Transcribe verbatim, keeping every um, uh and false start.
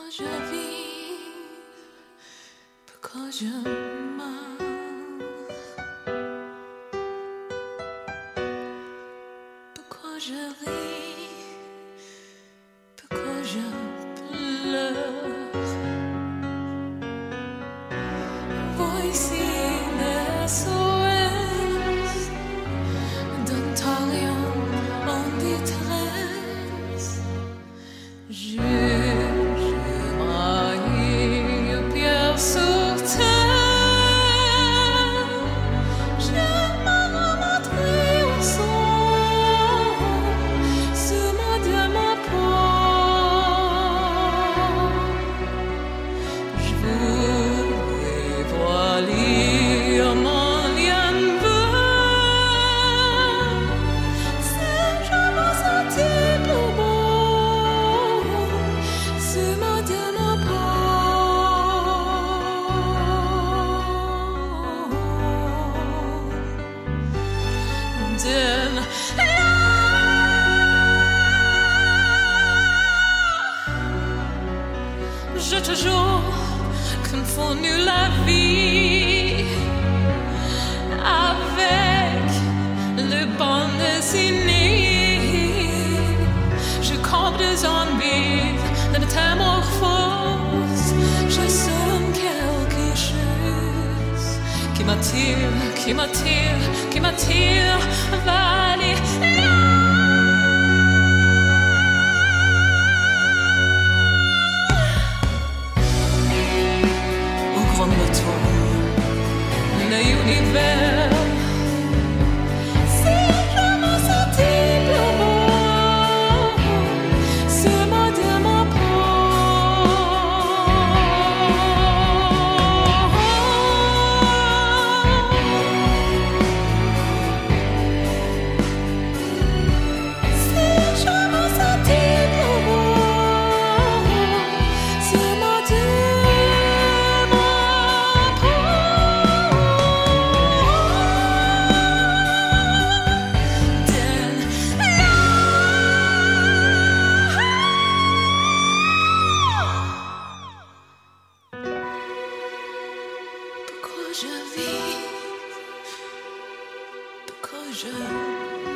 je vis, pourquoi je meurs, pourquoi je ris, pourquoi je pleure. Voici le S O S d'un Terrien en détresse. Je J'ai toujours confondu la vie avec le bande dessinée. Je campe des zombies de métamorphose. Je sens quelque chose qui m'attire, qui m'attire, qui m'attire vers les l'univers. Si je me sentis plus beau, ce mot de ma peau. Si je me sentis plus beau, ce mot de je vis, pourquoi je